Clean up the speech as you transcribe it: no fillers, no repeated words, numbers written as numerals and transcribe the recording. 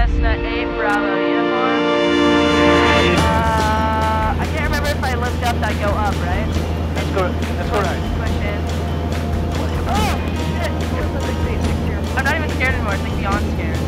Cessna 8 Bravo uniform. I can't remember if I lift up, I go up, right? That's correct. Push in. Oh, shit. I'm not even scared anymore, it's like beyond scared.